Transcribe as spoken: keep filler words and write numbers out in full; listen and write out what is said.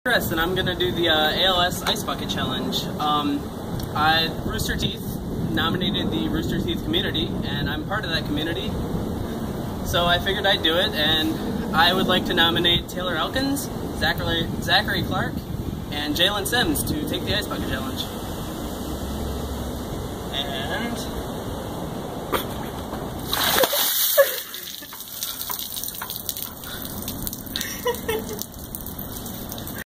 Chris, and I'm going to do the uh, A L S Ice Bucket Challenge. Um, I, Rooster Teeth nominated the Rooster Teeth Community, and I'm part of that community. So I figured I'd do it, and I would like to nominate Taylor Elkins, Zachary, Zachary Clark, and Jalen Sims to take the Ice Bucket Challenge. And